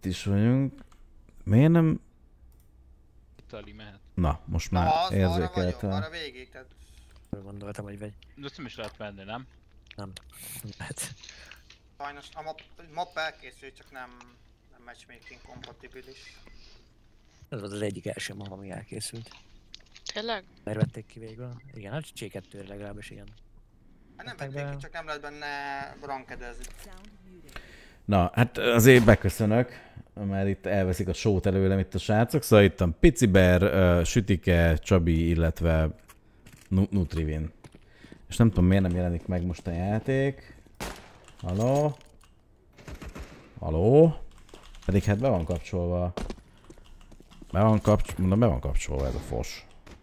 is vagyunk. Miért nem... Itali mehet. Na, most már érzékeltem. Arra végig, tehát... Gondoltam, hogy vagy. De ezt nem is lehet menni, nem? Nem. Lehet. Sajnos a map elkészült, csak nem matchmaking kompatibilis. Ez volt az egyik első map, ami elkészült. Tényleg? Mert vették ki végül. Igen, hát C2-re legalábbis igen. Hát nem vették ki, csak nem lehet benne rankedezni. Na, hát azért beköszönök, mert itt elveszik a sót előlem itt a srácok, szóval itt a Piciber, Sütike, Csabi, illetve Nutrivin. És nem tudom miért nem jelenik meg most a játék. Halló? Halló? Pedig hát be van kapcsolva. Be van kapcsolva ez a fos.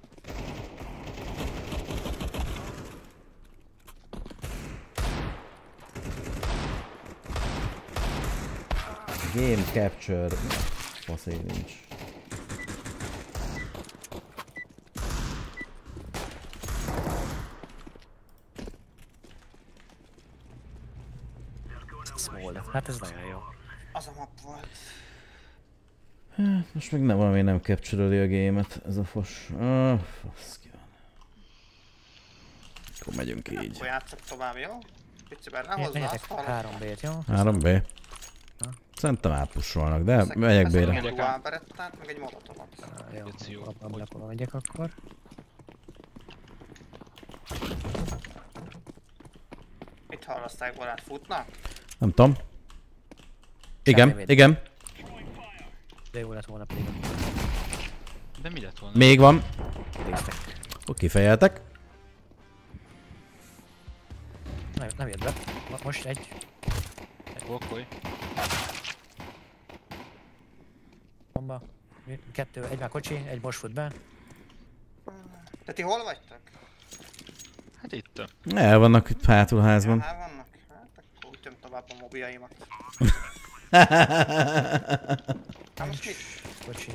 Game capture. Faszé nincs. Small. Hát ez nagyon jó. Az a map volt. Hát most még nem, valami nem capture-öli a game-et, ez a fos. Fasz ki van. Akkor megyünk így. Akkor játszok tovább, jó? Piciber, ne hozd azt, 3B-t, jó? 3B. Szerintem átpussolnak, de megyek B-re. Egy dual berettát, meg egy molotovat. Jó, abban megyek akkor. Mit hallaszták, barát, futnak? Nem tudom. Igen, igen. De jó lett volna pedig. De mi lett volna? Még van. Néztek. Oké, fejeltek. Nem jött be. Most egy. Blokkolj. Bomba. Kettő, egy már kocsi, egy most fut be. De ti hol vagytok? Hát itt. El vannak itt hátul házban. El vannak? Hát akkor ütöm tovább a mobiljaimat. Hát most mit? Kocsi.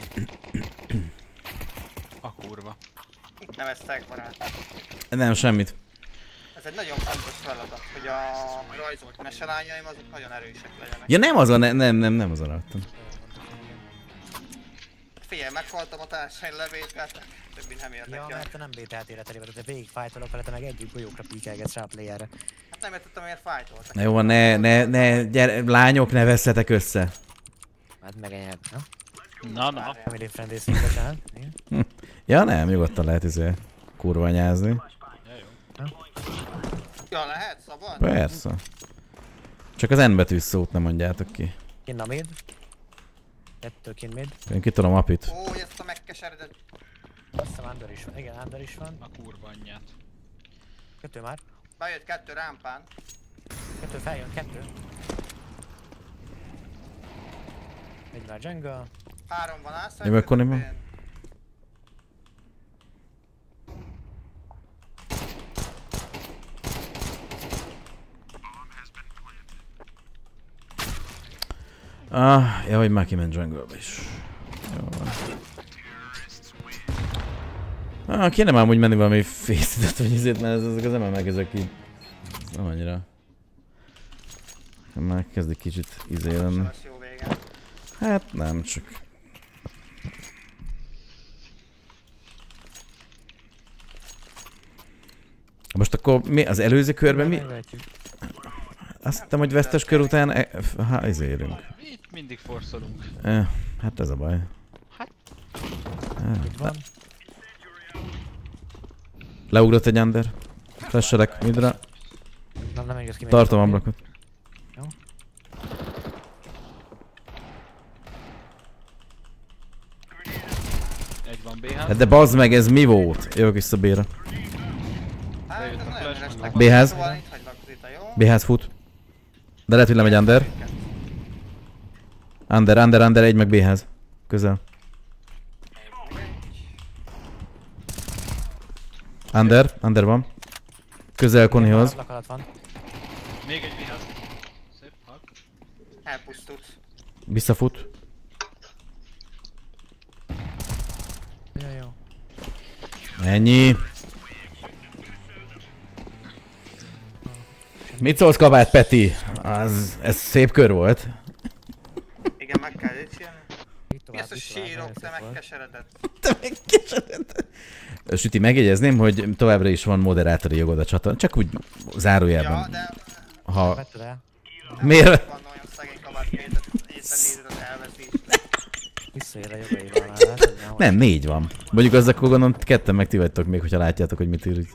A kurva. Mit neveztek, barát? Nem, semmit. Ez egy nagyon fontos feladat, hogy a rajzolt meselányaim azok nagyon erősek legyenek. Ja nem azon, nem azon raktam. Figyelj, meghaltam a társaim levételt, többi nem érdekel. Ja, mert te nem B-t életelével, de végig fájtolok vele, te meg együtt golyókra píkelgetsz rá a playerre. Hát nem értettem, miért fájtoltak. Na jó van, lányok, ne vesszetek össze. Hát megenyed, na? Na. Family friendly szintesen. Ja nem, nyugodtan lehet kurvanyázni. Ja, jó. Ja, lehet? Szabad? Persze. Csak az N betűs szót nem mondjátok ki. Kinn a mid. Kettő kinn mid. Én kitolom apit. Ó, ezt a megkeseredett. Azt hiszem under is van. Igen, under is van. A kurva anyját. Kettő már. Bejött kettő rámpán. Kettő feljön, kettő. Egy már jungle. 3 van ászaj. Jövök koniba. Ja, hogy már kiment jungle-be is. Jó van. Kéne már amúgy menni valami face-idet, vagy izét, mert ezek az meg ezek így... Nem annyira... Már kezdik kicsit lenni. Hát nem, csak... Most akkor mi az előző körben mi? Azt hittem, hogy vesztes kör után érünk. Itt mindig forszolunk. Hát ez a baj. Hát. Itt van. Leugrott egy under. Flashelek midra. Nem engedsz ki még. Tartom ablakot. Jó. Egy van B-ház. Hát de bazd meg, ez mi volt? Jövök vissza B-re. Bejött a flash. B-ház. B-ház fut. De lehet, hogy lemegy under. Under, egy meg B-ház. Közel. Under van. Közel Konihoz. Még egy B-ház. Szép, hak. Elpusztult. Visszafut. Ja, jó. Ennyi. Mit szólsz kabát, Peti? Ez szép kör volt. Igen, meg kell itt. Sírok, te megkeseredett. Te megkeseredett. Süti, megjegyezném, hogy továbbra is van moderátori jogod a csatornán, csak úgy zárójelben. Ja, de Ha... Vetted el? Miért? van olyan szegény kabátkétet, éppen nézed az elveszést. Visszaér a jogaival már, látod? Nem, 4 van. Mondjuk az akkor gondolom, ketten meg ti vagytok még, hogyha látjátok, hogy mit írjuk.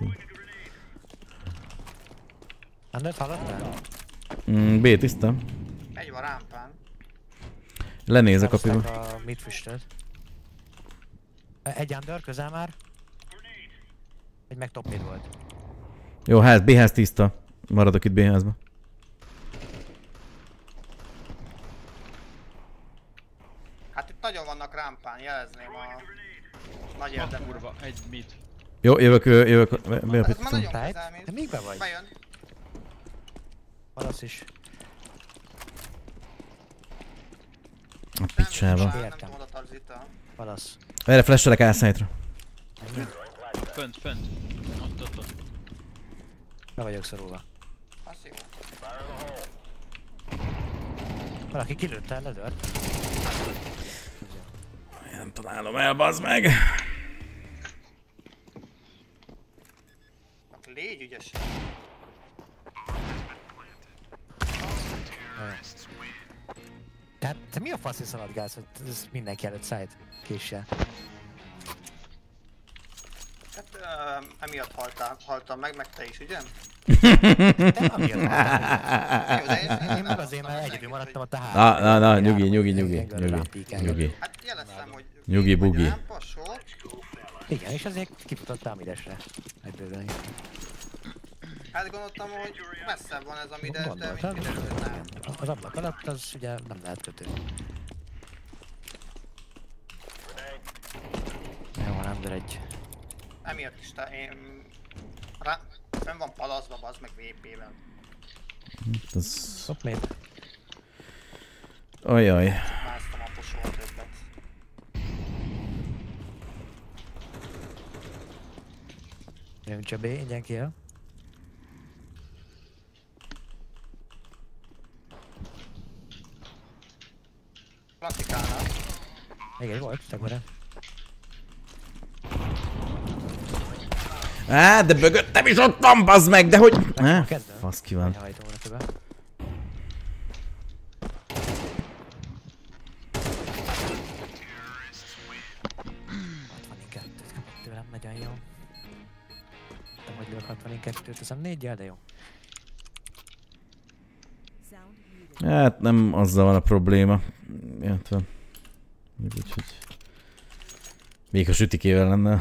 Andert hallottál? B tiszta. Egy van rámpán. Lenézek a piva. A mid füstöt. Egy under, közel már. Egy meg top mid volt. Jó, ház, B-ház tiszta. Maradok itt B-házba. Hát itt nagyon vannak rámpán, jelezném a nagy érdemű. Kurva, egy mid. Jó, jövök. Ez már nagyon Tight? közel, mint De még be vagy? bejön. Valasz is. A picsába. Nem Értem. tudom oda tarzita. Valasz. Erre flashelek A-site-ra. Fönt. Ott. Be vagyok szorulva. Az jó. Valaki kilőtte el ledört. Nem találom el, bazd meg. Légy ügyes. Tehát te mi a fasz szaladgálsz, hogy ez mindenki előtt szájt késsel? Hát emiatt haltam meg te is, ugye? Te amiatt haltál. Jó, de Én meg azért, mert egyedül maradtam ott a három. Na, nyugi. Hát jeleztem, hogy Nyugi, bugi. Rámpa, sor. Igen, és azért kifutottál midesre. Egybőlni. Hát gondoltam, hogy messzebb van ez a mides, de mint Gondoltad? kiderült, hogy nem. Az ablak alatt az ugye nem lehet kötő. Jó, van under egy. Emiatt is én... Fenn van palaszba, bazd meg VP-vel. Ez... Top mid. Ajaj. Másztam a posol többet. Jön Csabé, ingyen kiel. Klasszikálna. Még egy volt, tegvere. Á, de mögöttem is ott van, bazd meg, de hogy... Kezdem. Fasz ki van. Hajtom volna köbe. Tőlem nagyon jó. Nem, hogy lők 62-t, teszem 4-jel, de jó. Hát nem azzal van a probléma. Illetve... Úgyhogy... Még a sütikével lenne.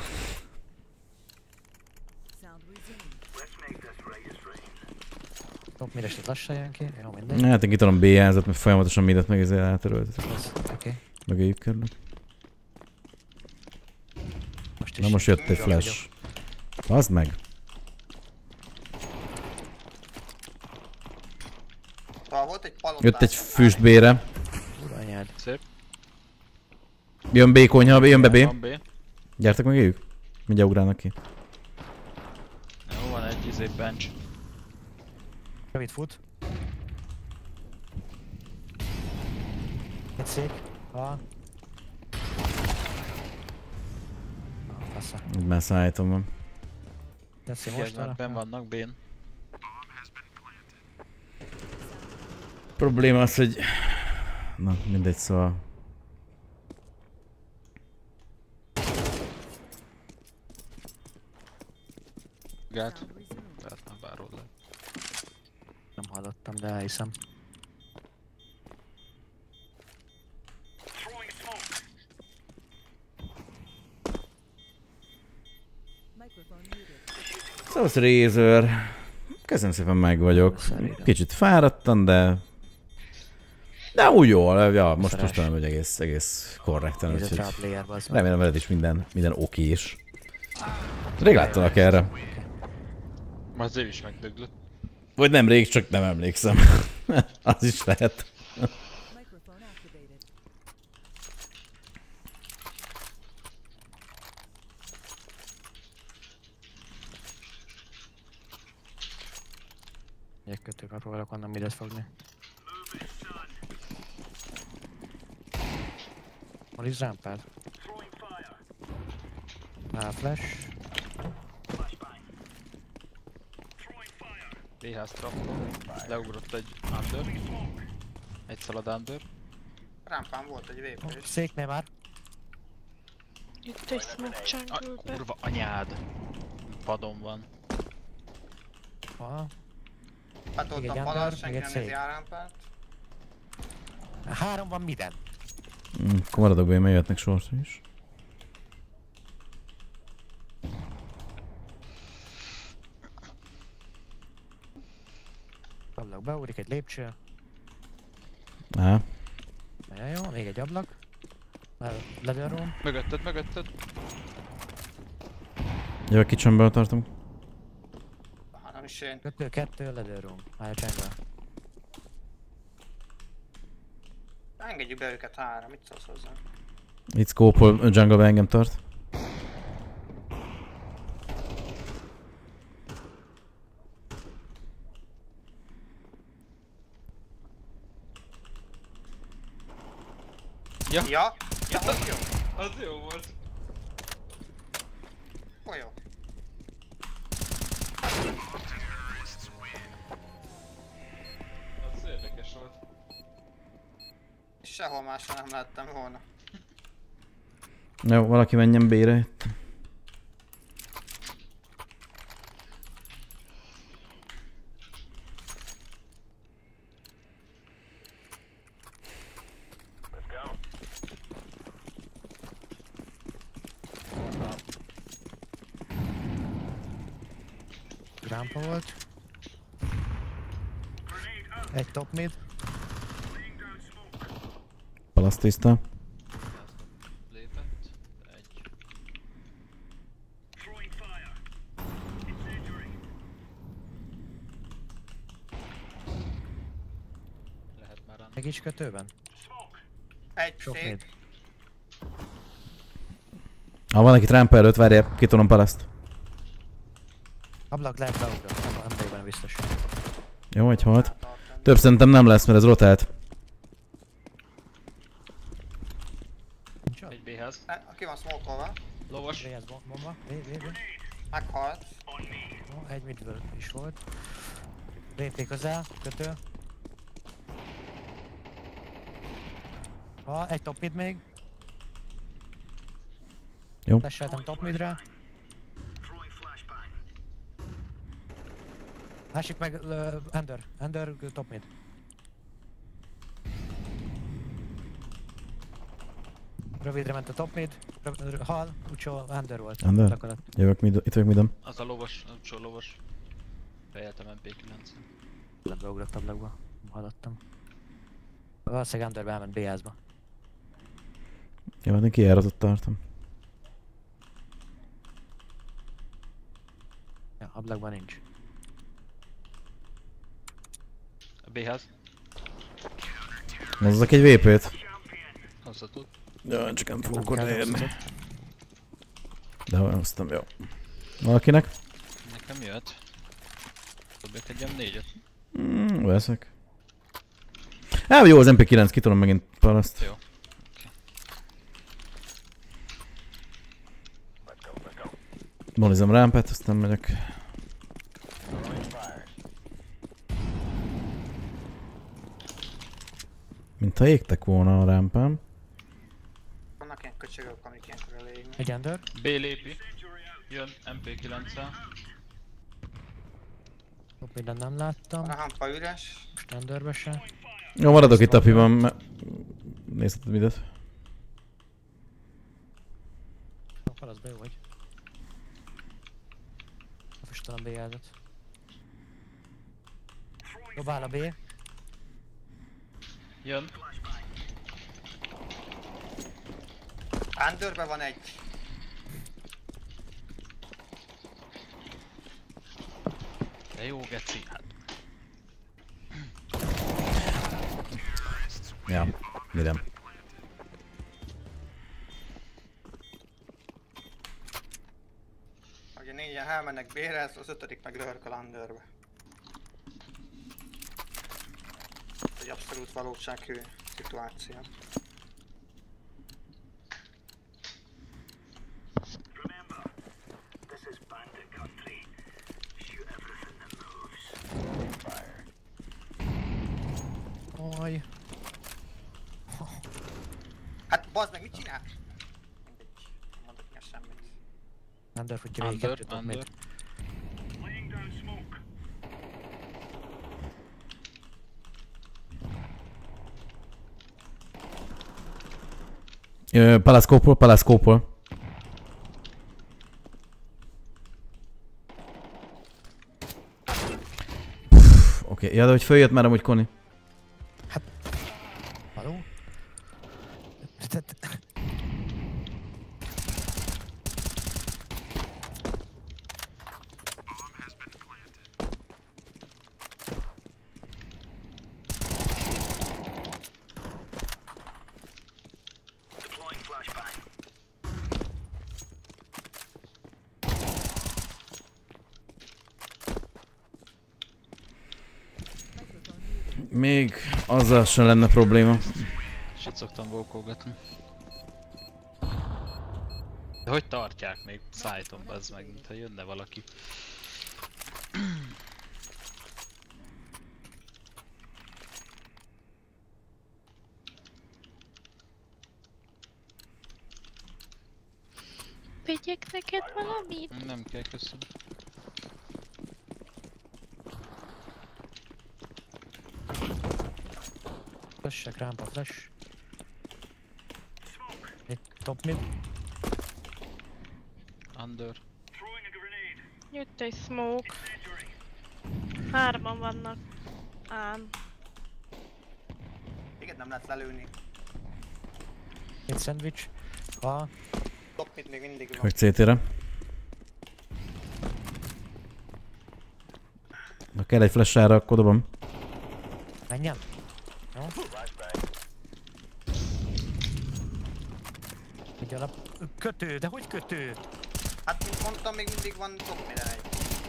Top mires itt lassan jön ki, jó mindegy. Hát én kitolom B-házat, mert folyamatosan mindet meg ezzel eltöröltetek. Oké. Mögéjük kerülök. Most is. Na most jött egy flash. Bazd meg. Szóval volt egy palotás. Jött egy füstbére. Ura anyád. Szép. Jön B konyha, jön be B. Van B. Gyertek meg éljük. Mindjárt ugrálnak ki. Jó, van egy bench. Rövid fut. Egy szék. Ha. Fassa. Így már szállítom van. Teszi Most most arra. benn vannak B-n. Probléma az, hogy... Na, mindegy, szóval... Gát. Tehát már bárhol lehet. Nem hallottam, de elhiszem. Szóval Razer. Köszönöm szépen, meg vagyok. Kicsit fáradtam, de... De úgy jól, ja, most nem vagy egész korrekten, Nézd a úgyhogy... trap player, bazd meg. Remélem veled is minden okés. Rég láttalak erre. Már az év is megdöglött. Vagy nem rég, csak nem emlékszem. Az is lehet. Egy kötőkkel próbálok onnan midet fogni. Moliz rámpád. Flash. BH trap. Leugrott egy under. Egy szalad under. Rámpán volt egy VP is. Széknél már. Itt egy smoke A jungle-be. kurva anyád. Padon van. Aha. Betoltam Még egy falat, under, senki még nem egy nézi szék. A rámpát. 3 van miden. Akkor maradok be, mert jöhetnek sortra is. Ablak beugrik, egy lépcső. Á, Nagyon jó, még egy ablak. Leather room. Mögötted. jövök kitchenből tartom. Nem is én. 2 leather room. Állj jungle. Engedjük be őket 3, mit szólsz hozzá? Itt scope-ol, jungle-be engem tart. Ja, az jó. Az jó volt. Hol jó? Az érdekes volt. Sehol másra nem láttam volna. Jó, valaki menjen B-re itt. Rampa volt. Egy top mid. Palasz tiszta. Lépett. Egy. Lehet már rá. Meg is kötőben. Egy Sok szék. mid. Ha van itt rámpa előtt, várjál, kitolom palaszt. Ablak lehet beugrani, nem vagyok benne biztos. Jó, egy halt. Tartom. Több szerintem nem lesz, mert ez rotált. Nincs ott? Egy B-hez. Aki van smokolva, Lovas. Véhez bomba. Vé. meghalt. Jó, egy midből is volt. VP közel, kötő. Egy top mid még. Jó. Lesseltem top midre. Másik meg Ender top mid. Rövidre ment a top mid, hal, úgyhogy Ender volt. Under? Ablak alatt. Jövök mid, itt vagyok midem. Az a lovas, az utcsó lovas. Fejeltem MP9-en. Lebeugrott ablakba, hallottam. Valószínűleg Underbe elment B-házba. Jó, hát én kijáratot tartom. Ja, ablakban nincs. A B-hez. Hozzak egy VP-t. Hozzá tud. Ja, csak nem fogok Kell odaérni. hozzá. De hoztam, jó. Valakinek? Nekem jöhet. Dobjak egy ilyen 4-et. Veszek. Jó, az MP9, kitolom megint palaszt. Jó. Molizom rámpát, aztán megyek. Mintha égtek volna a rámpám. Vannak ilyen köcsögök, amik ilyenkor elégnek. Egy Under. B lépi. Jön MP9-el. Top midden nem láttam. A hampa üres. Most Underbe se. Jó, maradok itt apiban, mert... Nézheted midet. A falaszba jó vagy. A füstalom B-házat. Dobál a B. Jön. Underbe van egy. De jó geci. Hát. Ja, midem. Ugye négyen elmennek B-re, az ötödik meg lörköl Underbe. Egy abszolút valósághű szituáció. Aj. Hát bazd meg, mit csinál? Mindegy, mondok ilyen semmit. Under futja végig Under, kettőt top mid. under. Palaszkópol. Oké, ja, de hogy följött már amúgy Koni. Haló? Még azzal sem lenne probléma. És itt szoktam volkolgatni. De hogy tartják még szájton, bazd meg, mintha jönne valaki. Vigyek neked valamit? Nem kell, köszönöm. Flash-ek, rámpa, flash. Egy top mid. Under. Jött egy smoke. 3-an vannak. Ám. Téged nem lehet lelőni. Egy sandwich. Ha. Top mid még mindig van. Hogy CT-re. Ha kell egy flash-ára, akkor dobom. Menjen. Jó. Egy alap... Kötő, de hogy kötő? Hát mint mondtam, még mindig van top mid egy.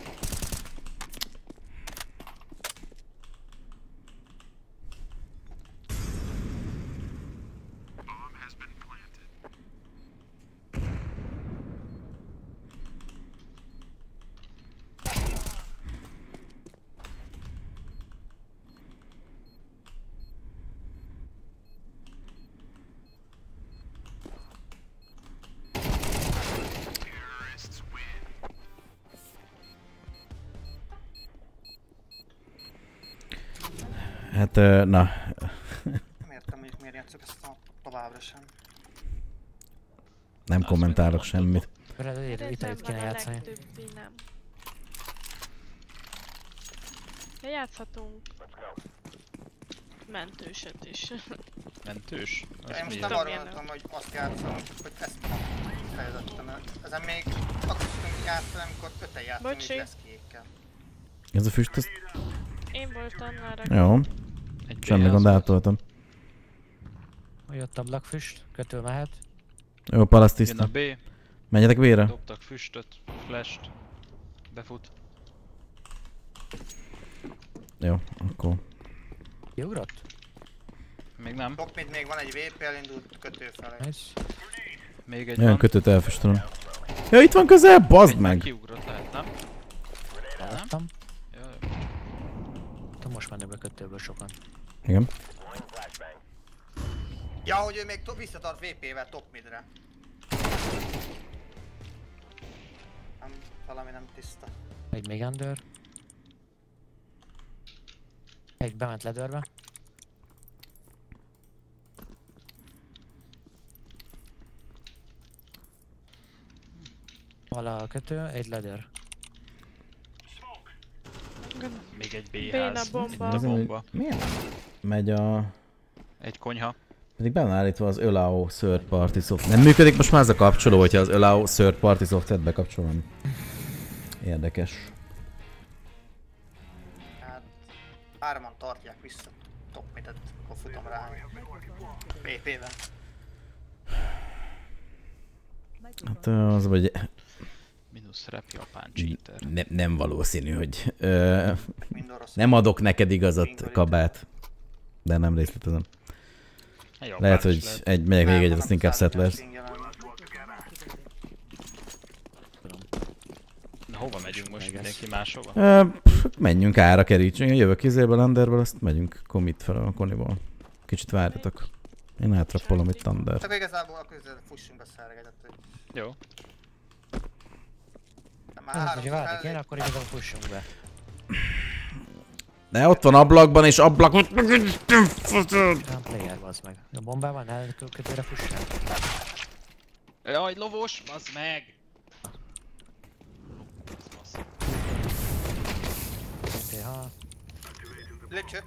Hát, na. Nem értem, hogy miért játszok ezt a továbbra sem. Nem kommentálok semmit. Itt kéne van a játszani. legtöbbi, nem. Ja, játszhatunk. Mentőset is. Mentős? Az Én most mi? nem Tudom, arról milyen mondtam, hogy azt játszom, hogy ezt fejezettem. Ezen még akkor tudtunk játszani, amikor 5-en játszunk, és Bocsi. leszkékkel. Ez a füst, ez... Én voltam arra. Jó. Egy Semmi B-ház gond, volt. átoltam. Jött ablakfüst, kötő mehet. Jó, palaszt Jön a tiszta. B, Menjetek B-re? dobtak füstöt, flasht, befut. Jó, akkor... Kiugrott? Még nem, Top mid még van egy VP, elindult kötő felé. Nice. még egy Olyan van. kötőt elfüstölöm. Ja, itt van közel, bazd Egy már meg! kiugrott lehet, nem? Láttam. Jaj. De most mennek be kötőből sokan. Igen. Ja, hogy ő még visszatart VP-vel top midre. Nem, valami nem tiszta. Egy még under. Egy bement ledörbe. Vala a kötő, egy ledör. Még egy Béna B-ház. bomba. Itt a Nézem, hogy bomba. miért megy a... Egy konyha. Pedig be van állítva az Allow Third Party Software. Nem működik most már ez a kapcsoló, hogyha az Allow Third Party Software-t bekapcsolom. Érdekes. Hát, 3-an tartják vissza top midet, akkor futom rá. VP-vel. Hát az vagy... Minusz rep japán cheater. Nem valószínű, hogy... Mind orosz. nem adok neked igazat, kabát. De nem részletezem. Japán Lehet, is hogy lehet. megyek még egyet, Nem, azt inkább Settlers. Na, hova megyünk most? Mindenki máshova? Menjünk ára, kerítsünk. Én jövök izéből, Underből, azt megyünk commit fel a koniból. Kicsit várjatok. Én átrappolom itt Under. Csak igazából akkor fussunk be szergedet, hogy... Jó. Már Hát, hogyha várni kéne, akkor igazából fussunk be. De ott van ablakban, és ablak... Nem player, bazd meg. A bombában elkötőre fussál. Jaj, lovos, bazd meg! TH. Lépcső.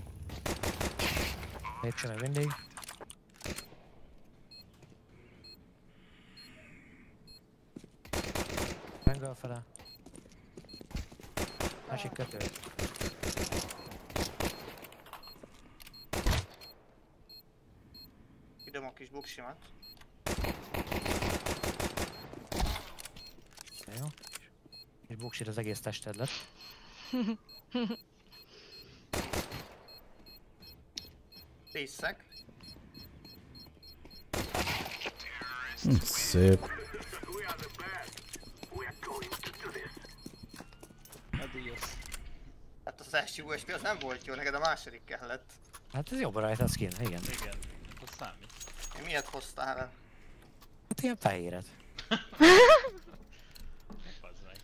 Lépcső meg mindig. Jungle fele. Másik kötő. Idom a kis buksimat. Jó. És buksít az egész tested lett. Pészek. Szép. Adios. Hát az első USP az nem volt jó, neked a második kellett. Hát ez jobban rajta a skin, igen. Igen, az számít. Én miért hoztál el? Hát ilyen fehéret. Bazd meg.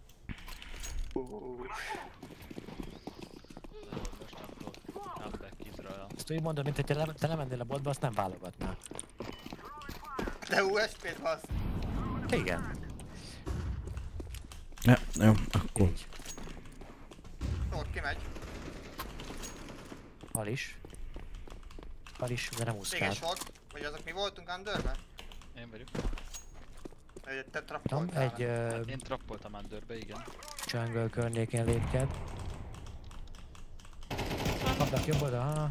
Most nem tudok. Nem back Izrael. Ezt úgy mondod, mint hogy te lemennél a boltba, azt nem válogatnál. De USP-t hasz. Igen. Ja, jó, akkor. Ott kimegy. Hal is, de nem úszkál. Véges volt. Vagy azok mi voltunk Underben? Én vagyok. Vagy te Tudom, trappoltál? egy Én trappoltam Underbe, igen. jungle környékén lépked. Ablak jobb oldal,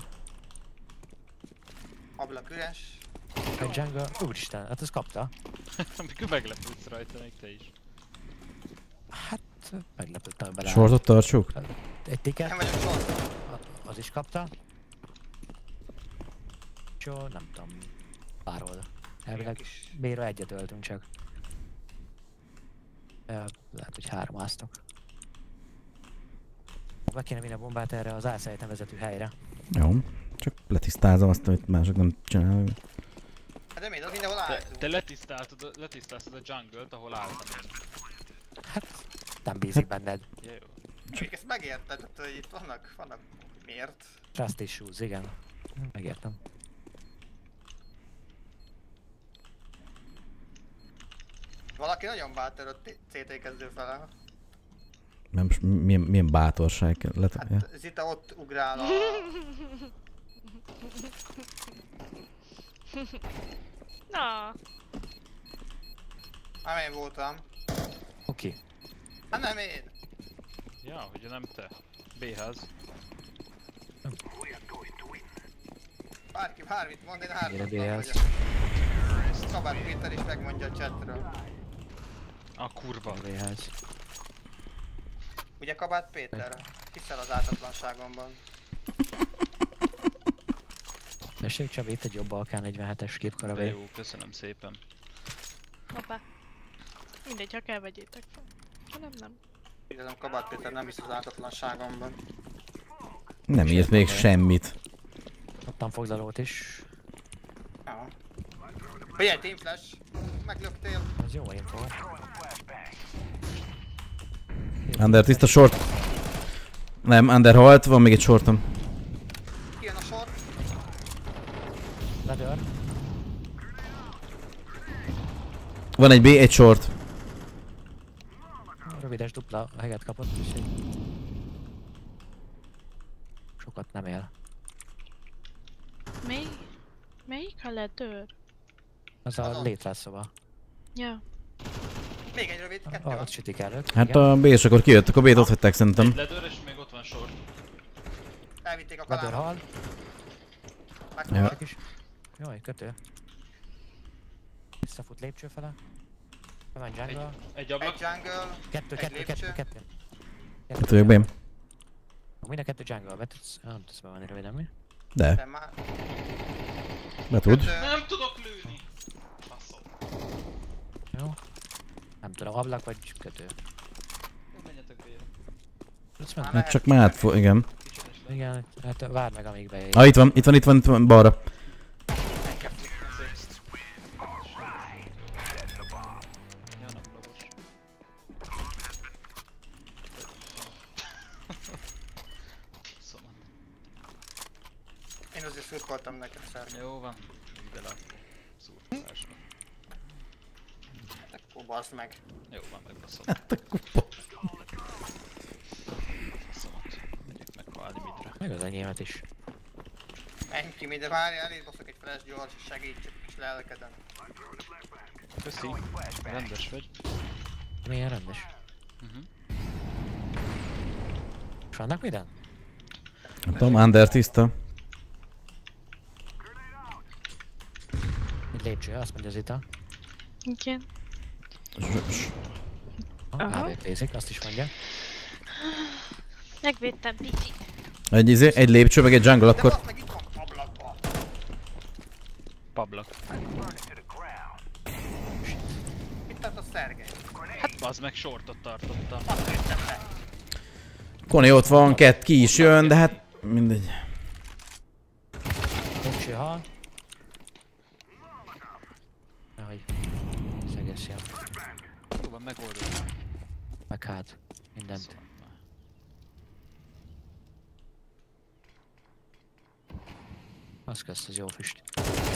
Ablak üres. egy jungle, úristen, hát ezt kapta. Amikor meglepődsz rajta, még te is. Hát, meglepődtem bele. Sortot tartsuk? Egy ticket, Nem vagyok sor. az is kapta. Jó, nem tudom, bárhol. Elvileg B-ra egyet öltünk csak. Lehet, hogy 3 áztok. Meg kéne vinni a bombát erre az álszájt vezető helyre. Jó. Csak letisztázom azt, amit mások nem csinálnak. Hát de miért? Az mindenhol álltunk. Te letisztáztad a jungle-t, ahol álltam én. Hát, nem bízik benned. Ja, jó. Még ezt megérted, hogy itt vannak miért? Trust issues, igen. Megértem. Valaki nagyon bátor a CT kezdő fele. Nem, milyen bátorság lett. Hát Ja. Zita ott ugrál a... Na, Nem én voltam. Oké. Hát nem én. Ja, ugye nem te. B-ház. Bárki bármit mond, én hármat Mire vagyok. Szabad Péter is megmondja a chatről. A kurva. B-ház. Ugye Kabát Péter? Hiszel az ártatlanságomban. Tessék Csabi, itt egy jobb Balkán 47-es De képkarabé. jó, köszönöm szépen. hoppá. Mindegy, ha kell vegyétek fel. Ha nem, nem. Igazán Kabát Péter nem hisz az ártatlanságomban. Nem írt még semmit. Kaptam foglalót is. Ja. Figyelj, Team Flash! Meglöktél. Ez jó info. Under tiszta short. Nem, Under halt, van még egy shortom. Kijön a sor. Ledör. Van egy B, egy short. Rövides dupla heget kapott, úgyhogy... Sokat nem él. Melyik a ledőr? Az a létrászoba. Ja. Még egy rövid, kettő Ah, van. ott sütik előtt. Hát igen. a B, és akkor kijöttek, a B-t ott vettek szerintem. Egy ledőr és még ott van sor. Elvitték a Ledör kalámat. hal. Megfogad. Csak is. Jaj, kötő. Visszafut lépcső fele. Bemen jungle. Egy ablak. Egy jungle. Kettő. Itt vagyok B. Mind a kettő jungle, be tudsz... Nem tudsz bemenni röviden, mi? De, De már... be tud. Kettő. Nem tudok lőni! Faszom. Jó. Nem tudom, ablak vagy kötő. Menjetek B-re. Tudsz menni? Hát csak már igen. Igen, hát várd meg amíg beér. Ah, itt van, balra. Én azért szurkoltam neked, Szergej. Jó van, ide le szurkolásra. Akkor baszd meg. Jó van, megbaszom. Faszomat. Megyek meghalni midre. Meg az enyémet is. Menj ki, de várjál, itt baszok egy flash gyors, segíts csak kis lelkeden. Köszi, rendes vagy. Milyen rendes. És vannak minden? Nem tudom, under tiszta. Egy lépcső, azt mondja Zita. Igen. Aha. AWP-zik, azt is mondja. Megvédtem, Pici. Egy lépcső, meg egy jungle, De akkor... baszd meg, itt van ablakba. Pablak. Itt tart a Szergej. Hát bazd meg, shortot tartottam. Azt lőttem le. Koni ott van, ki is jön, de hát mindegy. Lépcső hal. Nehogy szegesszel. Jó van, megoldottam. Meg hát, mindent. Az közt, az jó füst.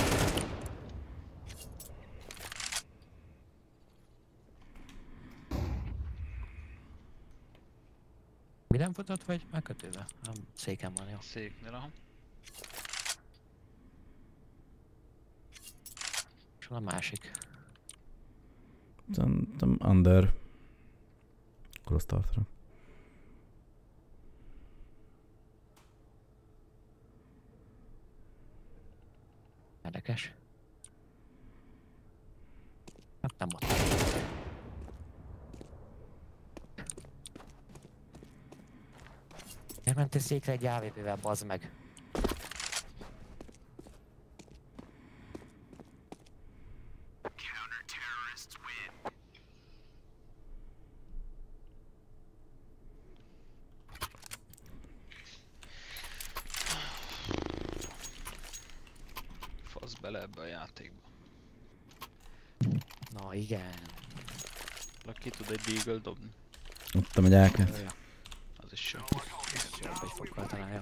Mi nem futott vagy megkötőve? Nem, széken van, jó. Széknél, aha. És van a másik. Szerintem under. Cross startra. Érdekes. Hát nem ott. Miért mentél székre egy AWP-vel, bazd meg? Fasz bele ebbe a játékba. Na igen. Ki tud egy deagle dobni. Ott egy ákát. Ja, Az is jó. jó, hogy fokkal találja.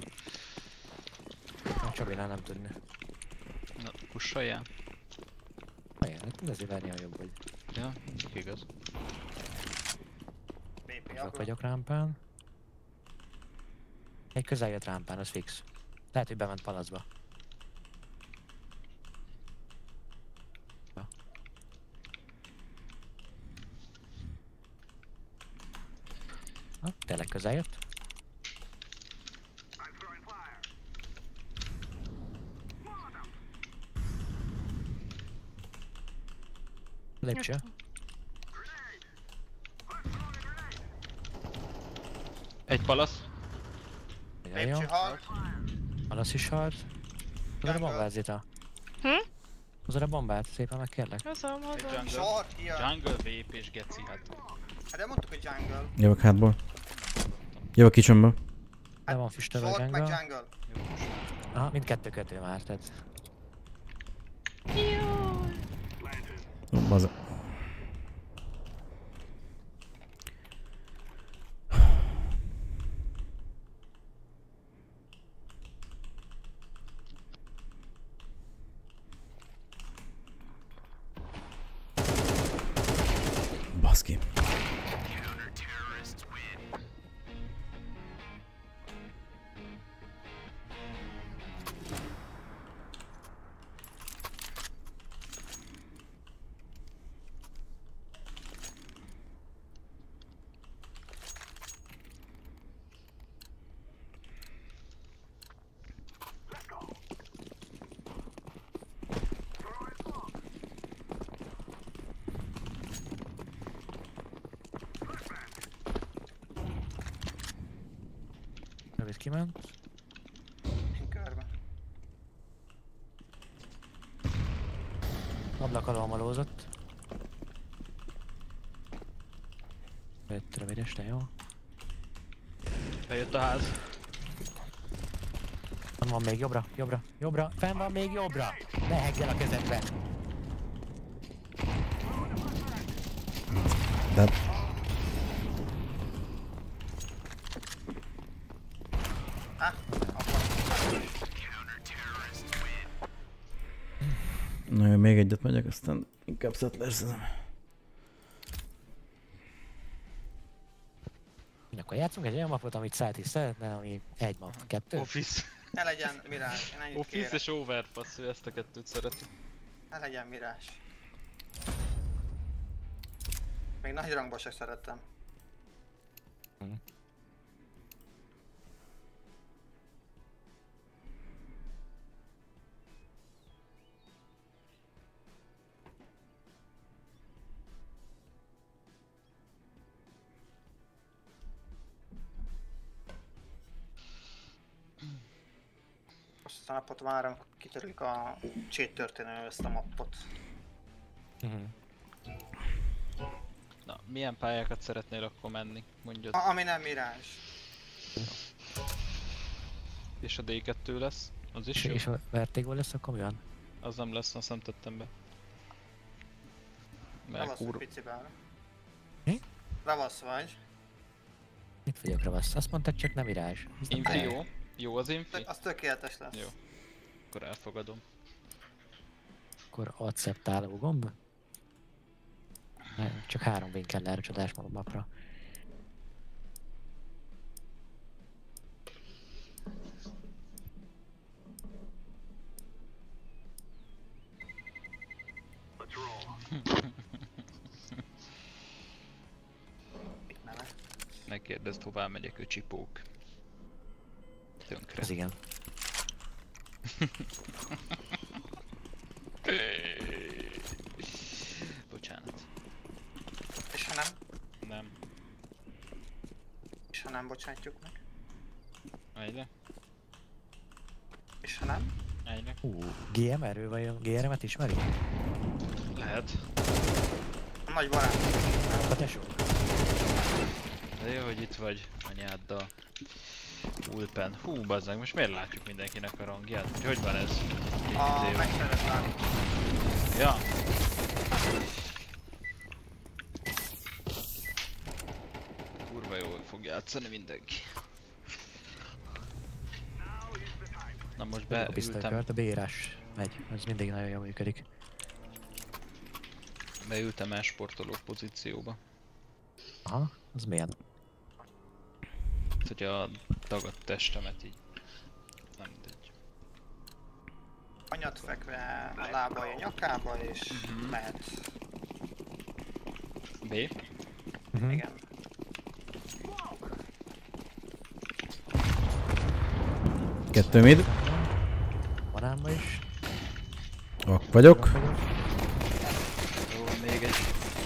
A Csabinál nem tudni. Na, pussoljál. Igen, hát azért verni a jobb vagy. Ja, igaz. BP Sok ablak. vagyok rámpán. Egy közel jött rámpán, az fix. Lehet, hogy bement palacba. Ja. Ha, tényleg közel jött. Lépcső. Egy palasz. Nagyon jó. Lépcső halt. Palasz is halt. Hozod a bombát, Zita. Hozod a bombát, szépen megkérlek. Hozom, Egy hozom. jungle. Short, ilyen. Jungle, VP és Geci, hát. Hát de mondtuk, hogy jungle. Jövök hátból. Jövök kitchenből. Le van füstölve a Short meg jungle. jungle. Aha, mindkettő kötő már, tehát. Jó. Baza. Baszki. Rövid kiment. Én körbe. Ablak alól malózott. Jött rövides, de jó. Bejött a ház. Van még jobbra, jobbra, jobbra. Fenn van még jobbra. Leheggel a kezedbe. De... Na jó, még egyet megyek, aztán inkább szettleszem. Akkor játszunk egy olyan mapot, amit Száti szeretne, ami egy map, 2. Office. Ne legyen Mirage, én ennyit Office kérek. és Overpass, ő ezt a kettőt szereti. Ne legyen Mirage. Még nagy rangba se szeretem. Azt a napot várom, amikor kitörlik a cheat történő ezt a mappot. Na, milyen pályákat szeretnél akkor menni? Mondjad. Ami nem Mirage. És a D2 lesz? Az is jó? És a Vertigo lesz, akkor mi van? Az nem lesz, azt nem tettem be. Mert Ravasz vagy kurva. piciben. Mi? Ravasz vagy. Mit vagyok ravasz? Azt mondtad, csak nem irás. Infi jó? Jó az Infi? Az tökéletes lesz. Jó. Akkor elfogadom. Akkor acceptáló gomb. Nem, csak 3 win kell erre csodás mapra. Megkérdezd, hová megyek, ő csipók. Tönkre. Ez igen. Bocsánat. És ha nem? Nem. És ha nem bocsátjuk meg? Egyre? És ha nem? Egyre? GM erő vajon? GRM-et ismeri? Lehet. A nagy barát. A tesó. De jó, hogy itt vagy anyáddal. Ulpen. Hú, bazzeg, most miért látjuk mindenkinek a rangját? Hogy van ez? A megszerett rang. Ja. Kurva jól fog játszani mindenki. Na most A beültem. pisztolykört, a bírás megy. Ez mindig nagyon jól működik. Beültem e-sportoló pozícióba. Aha, az milyen? Hogy a dagadt testemet így... Nem mindegy. Anyat fekve a lábai a nyakába és mehet. B. Igen. Kettő mid. Banánba is. Vak vagyok. Jó, még egy.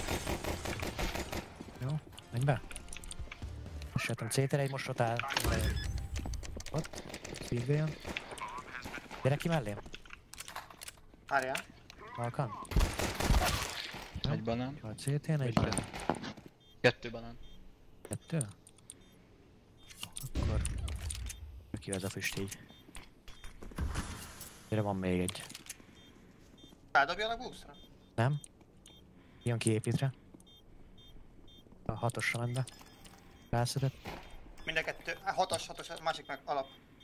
Jó, menj be. Most jöttem C-tere, egy most rotál. Ott, szívbe jön. Gyere ki mellém. Várjál. Balkan. Egy banán. Van CT-n, egy Vagy banán. Kettő banán. 2? Akkor... Ki az a füst így. Gyere, van még egy. Feldobja a boostra? Nem? Jön ki építre. A 6-osra ment be. Rászedett. Mind a kettő. 6-os, a másik meg alap.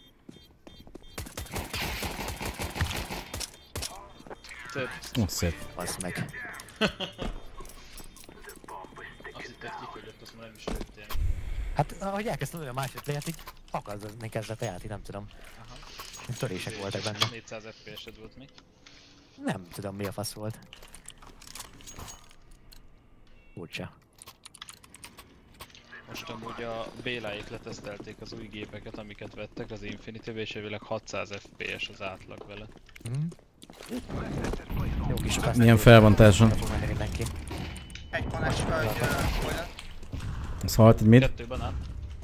Szép. Szép. Basz meg. Azt hitted kiküldött, azt már nem is lőttél. Hát ahogy elkezdtem olyan másodlét, így akadozni kezdett a játék, nem tudom. Aha. Törések voltak benne. 400 FPS-ed volt mi? Nem tudom mi a fasz volt. Furcsa. Most amúgy a Béláék letesztelték az új gépeket, amiket vettek az Infinity-be, és elvileg 600 FPS az átlag vele. Jó kis fast. Milyen felvontáson? Fog menni mindenki. Egy konás vagy boiler. Ez halt egy mid. Kettő banán.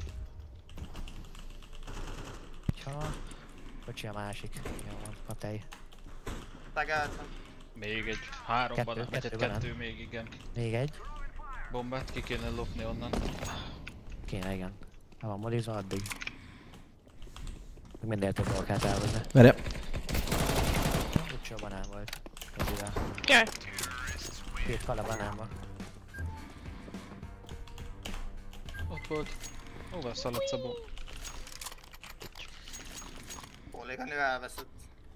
Ha... Kocsi a másik. Jó van, a tej. Legeltem. Még egy 3 Kettő, banán, vagy kettő egy banán. 2 még, igen. Még egy. Bombát ki kéne lopni onnan. Kéne, igen. Ha van molizva, addig. Mindenért a dolgát elhozni. Merje. Úgyse a banán volt. Ezzel. Jaj, 2 kala banánba. Ott volt. Hova szaladt Szabó? Kolléganő elveszett.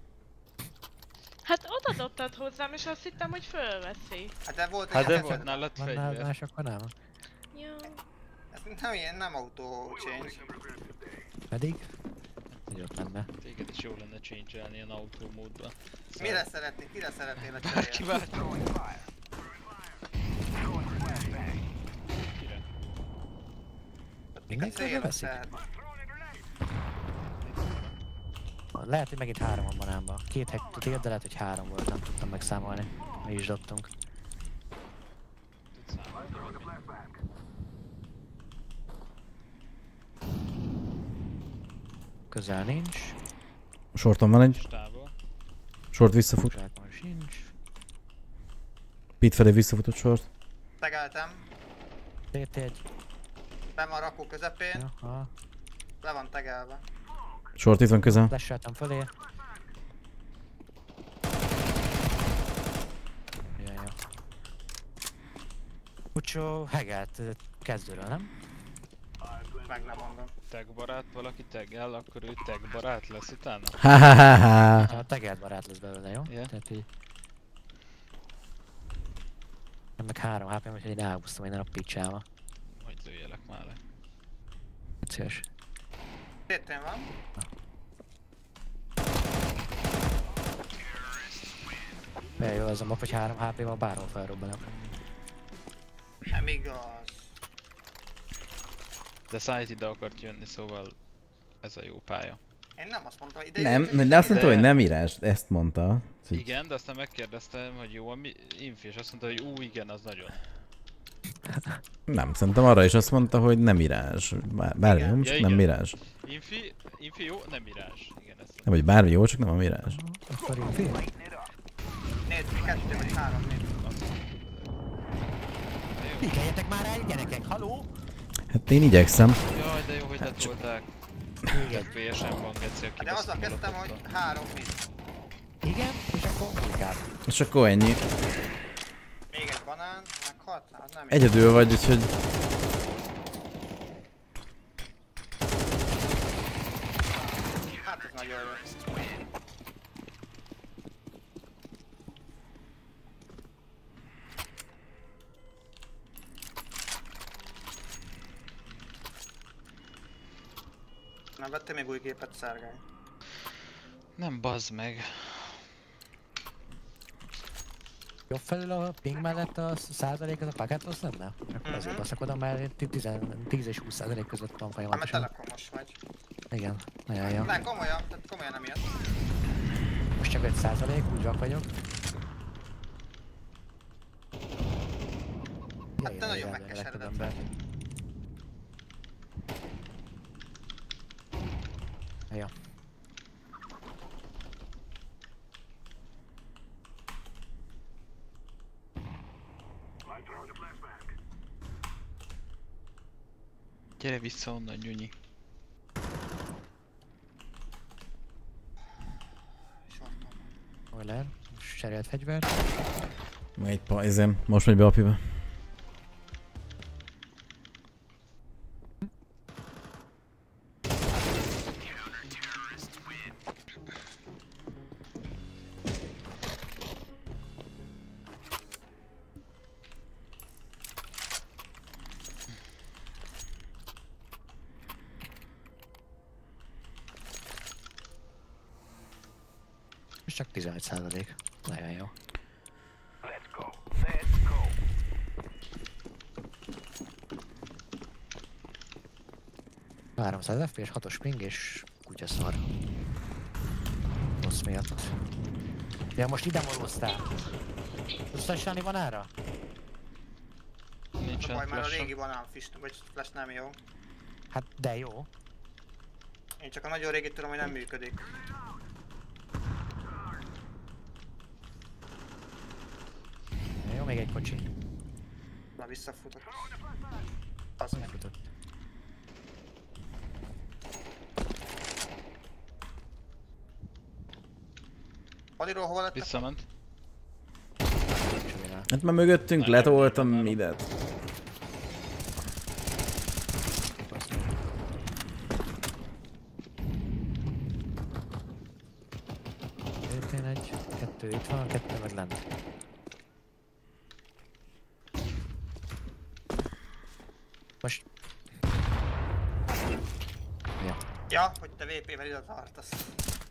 hát oda dobtad hozzám, és azt hittem, hogy fölveszi. Hát de volt Hát de egy volt nálad Van fegyver. más, akkor nem. Jó. Ez nem ilyen, nem autó change. Pedig? Így ott lenne. Téged is jó lenne change-elni ilyen autó módban. Kire szeretnél a Bárki cserélni? bárki. Kire? Mindenki Célra veszik? tehát. Lehet, hogy megint 3 van banánban. 2 hektot, de lehet, hogy 3 volt, nem tudtam megszámolni. Mi is dobtunk. Tudsz számolni. Közel nincs. Shorton van egy. Távol. Short visszafut. Zsákon sincs. Pit felé visszafutott short. Tegeltem. CT1. Be van rakó közepén. Aha. Le van tegelve. Short itt van közel. Lesseltem fölé. Jó. Pucsó hegelt kezdőről, nem? Meg nem mondom. Tag barát, valaki taggel, akkor ő tag barát lesz utána? Ha ha ha ha. A tegelt barát lesz belőle, jó? Yeah. Tehát így... Nem meg 3 HP, úgyhogy én elhúztam minden a picsába. Hogy lőjelek már le. Szíves. Tétén van. Milyen jó az a map, hogy 3 HP-val bárhol felrobbanak. Nem igaz. De Sight ide akart jönni, szóval ez a jó pálya. Én nem azt mondtam, ide Nem, ide- de azt mondta, De- hogy nem írás. Ezt mondta. Igen, de aztán megkérdeztem, hogy jó a Infi, és azt mondta, hogy igen, az nagyon. Nem, szerintem arra is azt mondta, hogy nem írás. Bármi Igen. jó, Ja, csak igen. nem írás. Infi jó, nem írás. Igen, ezt Nem, vagy bármi jó, csak nem a írás. Akkor így fél? Nézd, 2 vagy 3 nézd. Figyeljetek már el, gyerekek, haló? Hát én igyekszem. Jaj, de jó, hogy letolták. Még egy. FPS-en van, Geci, aki De azzal kezdtem, hogy 3 mid. Igen, és akkor inkább. És akkor ennyi. Még egy banán, meghalt? Az nem Egyedül vagy, úgyhogy... Hát ez nagyon jó. Nem vettél még új gépet, Szergej? Nem bazd meg. Jobb felül a ping mellett a százalék az a paketos lenne? Akkor azért baszakodom, mert én 10 és 20% között van Nem, mert folyamatosan. telekomos vagy. Igen, nagyon jó. Nem, komolyan, tehát komolyan nem ilyet. Most csak 5%, úgy vak vagyok. Hát te nagyon Jaj, megkeseredett legtöbb ember. Ja. Gyere vissza onnan, Gyunyi. Sortom. Oiler, most cserélt fegyver. Egy pajzem. Most megy be apiba. És csak 11%. Nagyon jó. 300 FPS, 6-os ping és kutyaszar. Rossz miatt. Ja, most ide moroztál. Tudsz flashalni van ára? A Nincsen baj, már a flash-om. régi banán vagy flash nem jó. Hát de jó. Én csak a nagyon régit tudom, hogy nem működik. Jó, még egy kocsi. Na visszafutok. Az meg. Futott. Paliról hol lettek? Visszament. Hát már mögöttünk Nem, letoltam nem, midet. Én egy, kettő itt van, kettő meg lent. Most... Ja. Ja, hogy te VP-vel ide tartasz.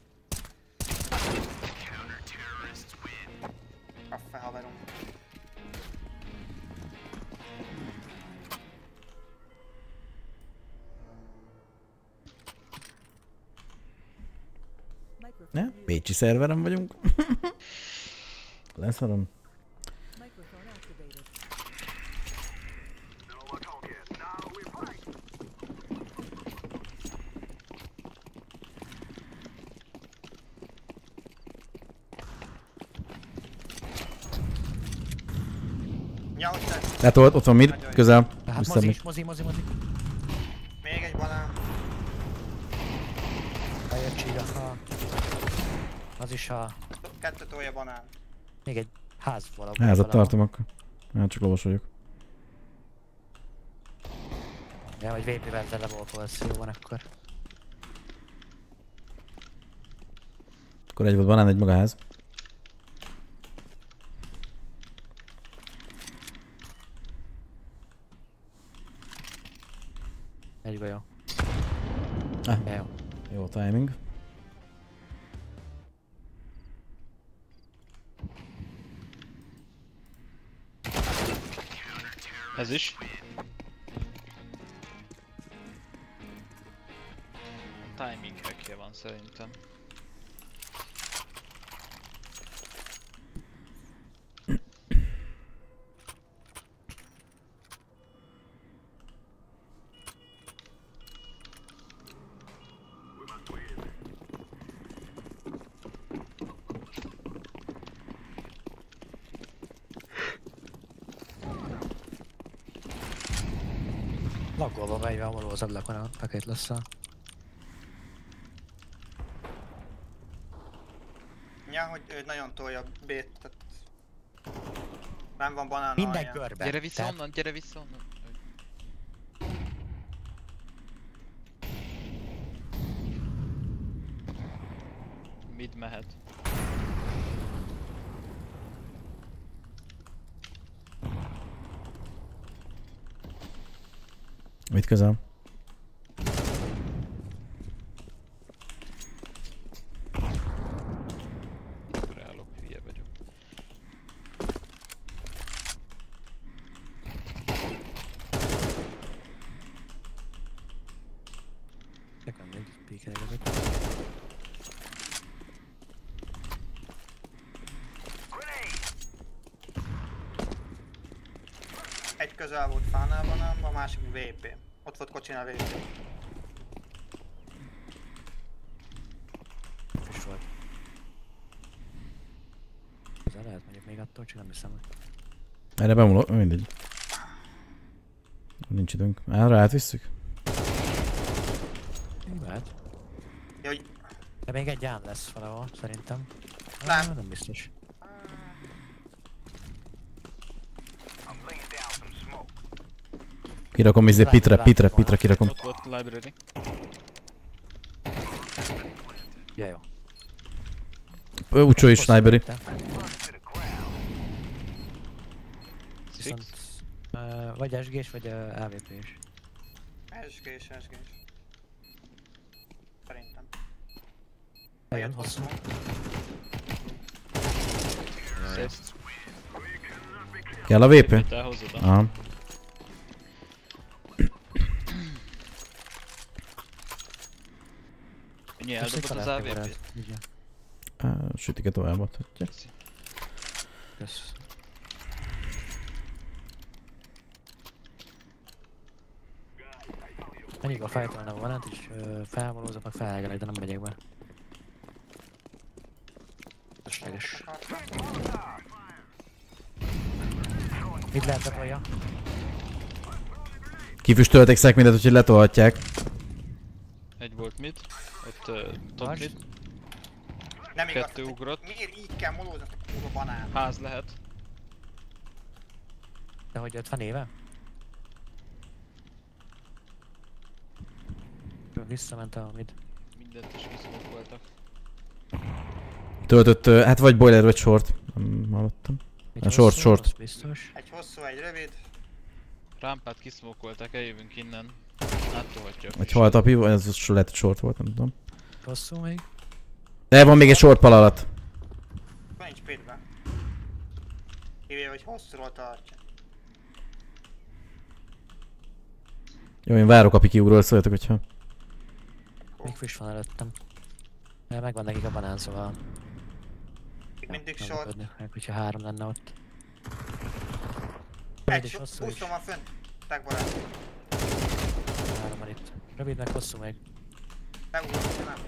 Kaffe haverunk. Ne? Pécsi szerveren vagyunk. Leszarom. Ja, hogy te. Letolt, ott van mid, közel. Hát Vissza mozi, mid. mozi. Még egy banán. Bejött csíra, ha. Az is ha. Kettő tolja banán. Még egy ház valahol. Házat tartom akkor. Hát csak lovas vagyok. Ja, vagy VP-vel televolkolsz, jó van akkor. Akkor egy volt banán, egy maga ház. Egybe jó. Ah. Ja, jó. Jó timing. Ez is. Timing hackje van szerintem. Laggolva megy, valahol az ablakon a pakét lesz a... Ja, hogy ő nagyon tolja B-t, tehát... Nem van banán Minden alján. körbe. Gyere vissza Tehát onnan, gyere vissza onnan. Mid mehet. Mit közel? Reálok, hülye vagyok. nekem még píkeljetek. Egy közel volt fánál banán, a másik VP. Ott volt kocsinál VP. Is volt. Ez lehet mondjuk még attól, csak nem hiszem, hogy... Erre bemulok, mindegy. Nincs időnk. Erre átvisszük? Lehet. Ja, hogy De még egy ám lesz valahol, szerintem. Nem. Nem biztos. Kirakom izé Pitra kirakom. Ott volt library. Ja, jó. Ucsó is library. Viszont... vagy SG-s, vagy AVP-s. SG-s. Szerintem. Nagyon hosszú. Szép. Kell a VP? Te hozod a... Aha. Ennyi eldobod az AVP-t? Sütike továbbadhatja. Kösz. Menjünk a fejtelen a vanát, és felvalózok, meg felelgelek, de nem megyek be. Ösleges. Mit lehet betolja? Kifüstöltek szekményt, úgyhogy letolhatják. Egy volt mid. Ott top Most? mid. Nem igaz, Kettő hogy ugrott. miért így kell molózni a kurva banán? Ház lehet. De hogy ott van éve? Visszament a mid. Mindent is kiszmokoltak. Töltött, hát vagy boiler, vagy short. Nem hallottam. Egy A short, hosszú, short. az biztos. Egy hosszú, egy rövid. Rámpát kiszmokoltak, eljövünk innen. Átolhatja a Egy halt api, vagy az lehet, hogy short volt, nem tudom. Hosszú még. De van még egy short pal alatt. Nincs pitben. Kivéve, hogy hosszúról tartja. Jó, én várok api kiugról, szóljatok, hogyha... Még friss van előttem. De megvan nekik a banán, szóval... Még mindig nem short. ugrudnék meg, hogyha 3 lenne ott. Rövid Egy és hosszú is. buszon van fönt. Tegbarát. 3 van itt. Rövid meg hosszú még. Megugrott, nem.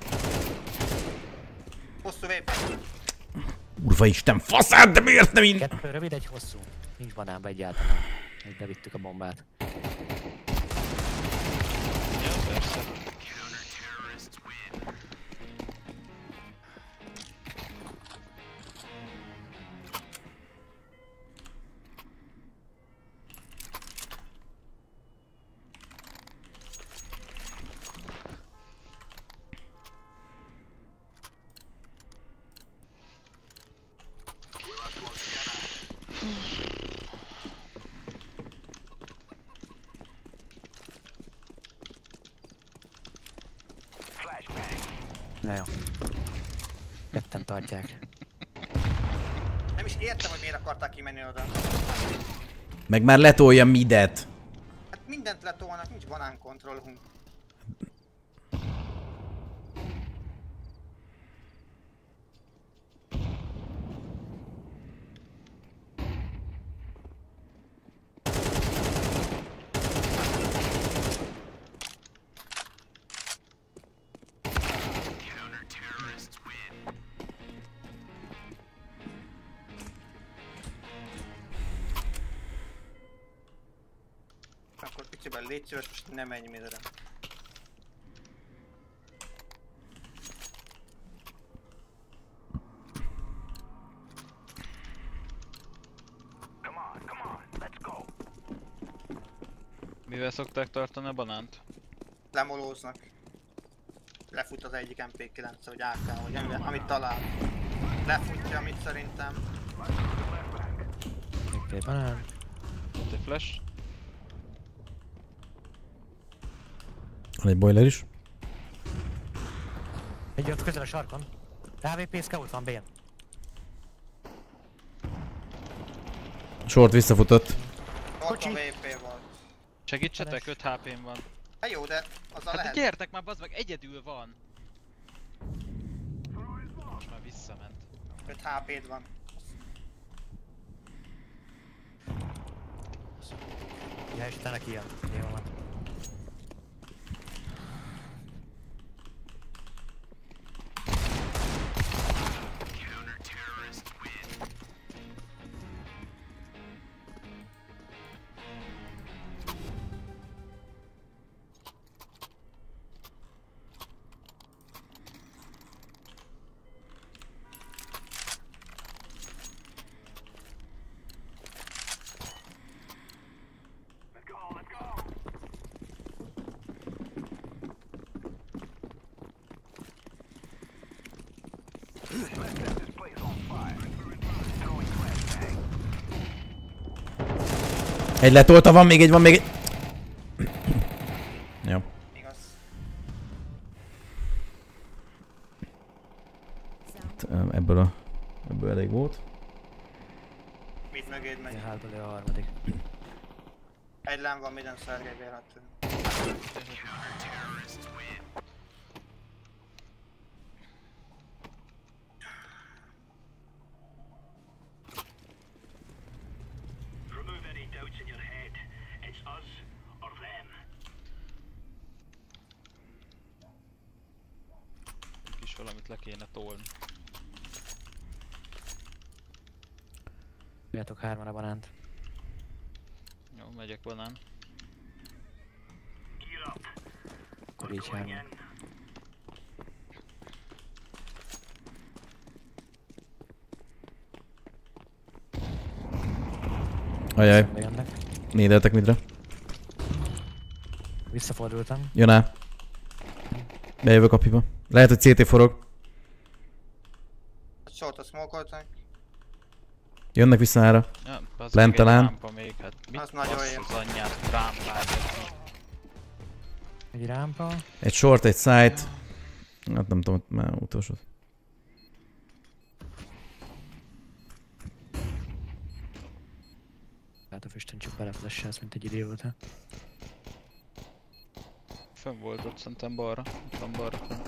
Hosszú VP. Urva Isten, faszát, de miért nem így? 2 rövid, egy hosszú. Nincs banánba egyáltalán. Még bevittük a bombát. Ja, persze. Na jó. Ketten tartják. Nem is értem, hogy miért akarták kimenni oda. Meg már letolja midet. Hát mindent letolnak, nincs banán kontrollunk. Akkor piciben légy szíves, most nem menj midre. Mivel szokták tartani a banánt? Lemolóznak. Lefut az egyik MP9, hogy AK, vagy amit talál. Lefutja, amit szerintem. Még 2 banán. Ott egy flash. Van egy boiler is. Egy ott közel a sarkon. AWP scout van B-n. Short visszafutott. Ott Kocsi. a VP volt. Segítsetek, 5 HP-n van. Hát jó, de az a Hát lehet. gyertek már, bazd meg, egyedül van! Most már visszament. 5 HP-d van. Ja, és utána kijön. Jó van. Egy letolta, van még egy, van még egy. Jó. Igaz. Ebből elég volt. Mit mögéd megy? Ja, hátból ő a harmadik. Egy lám van, minden Szergej vélhető. Kis valamit le kéne tolni. Jöhetek 3-ra a banánt. Jó, megyek banán. Akkor így 3. Ajaj, Szembe jönnek. nédeltek midre. Visszafordultam. Jön el. Bejövök apiba. Lehet, hogy CT forog. Short a smokoltak. Jönnek vissza erre. Ja, bazd Lent meg, egy talán. rámpa még, hát mit Az nagyon bassz jó. az anyját, rámpát. Egy rámpa. Egy short, egy side. Hát nem tudom, már utolsó. Hát a füstön csak beleflesselsz, mint egy idióta. Fönn volt ott szerintem balra. Ott van balra fönn.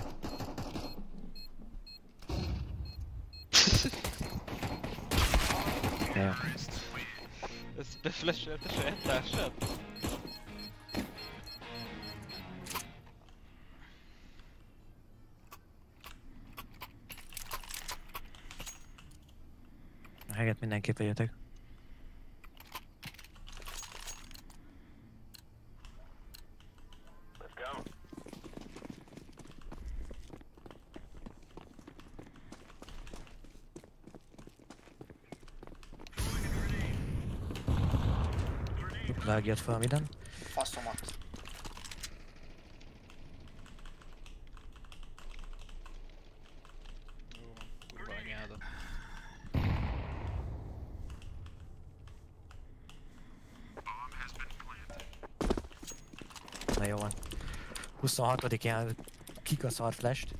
Ja. Ezt beflashelte saját társát? A heget mindenképp vegyetek. Vágjad fel minden. Faszomat. Jó van, kurva anyádat. Na jó van. 26-án kikaszart flash-t.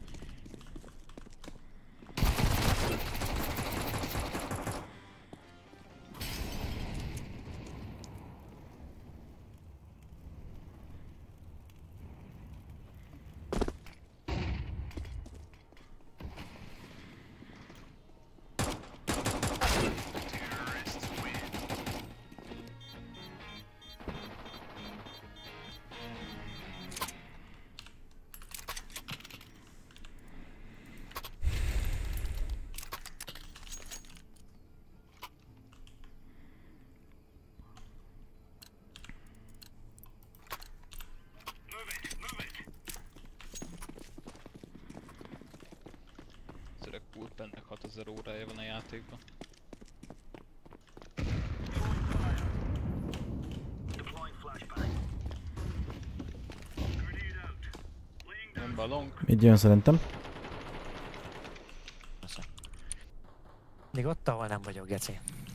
Az öreg Bullpennek 6000 órája van a játékban. Jön balong. Így jön szerintem. Még ott, ahol nem vagyok, geci.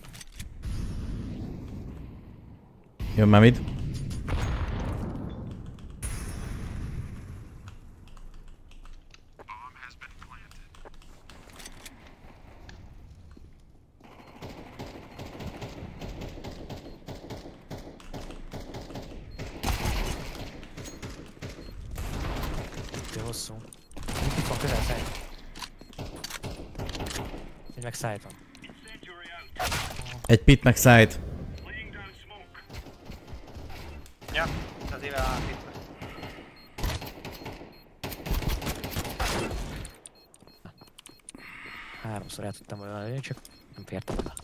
Jön már mid. Jó hosszú. Itt van közel side. Egy meg side van. Egy pit meg side. Ja, az éve átítve. Háromszor el tudtam volna lőni, csak nem fértem oda.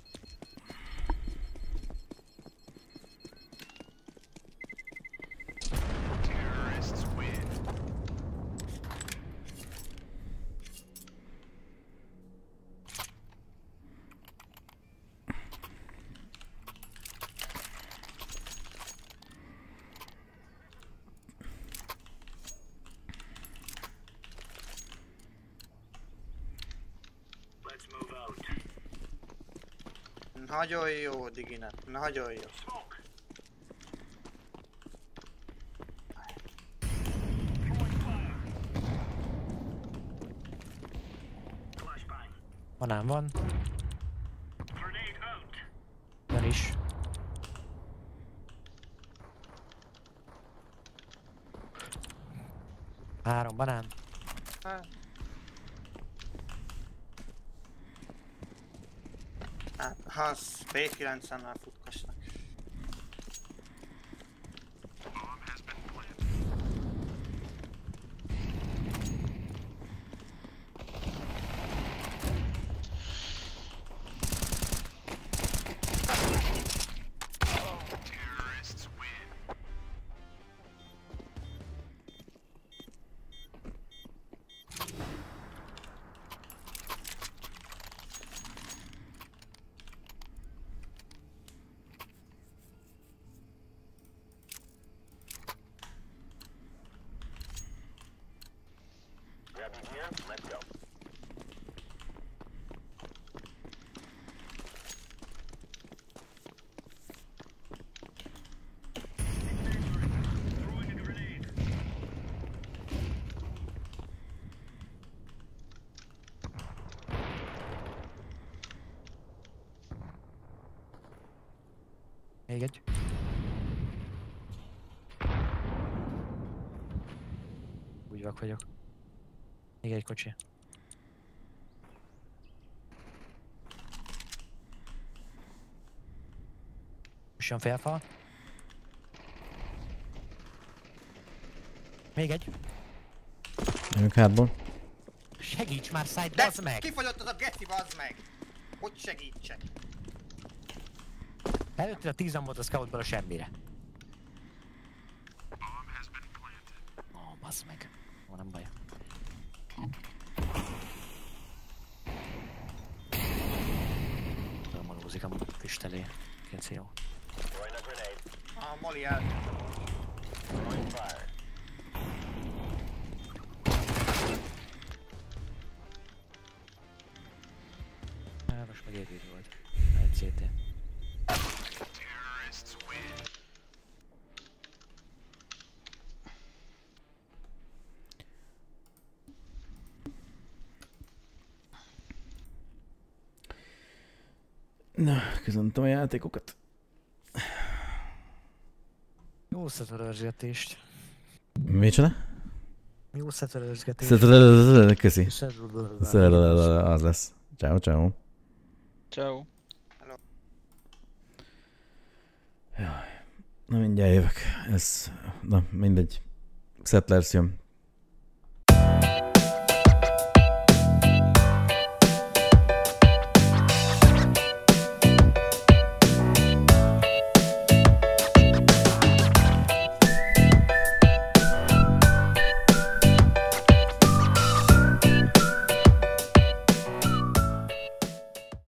Nagyon jó, Diginet, nagyon jó. Banán van. Van is. Három banán. Hát, ha az P90-nel futkasnak. Még egy. Úgy vak vagyok. Még egy kocsi. Üssön félfal. Még egy. Jövök hátból. Segíts már, Side, De bazd meg! kifogyott az a geci, bazd meg! Hogy segítsek? Előtted a 10 volt a scoutból a semmire. Ó, bazd meg. Ó, nem baj. Tudom, manózik a füstelé. Keci jó. A Molly el. Most meg érvéd volt. Egy CT. Na, köszöntöm a játékokat. Jó szetörözgetést. Micsoda? Jó szetörözgetést. Köszi. Az lesz. Ciao, ciao. Ciao. Jaj. Na mindjárt jövök. Ez... Na mindegy. Settlers jön.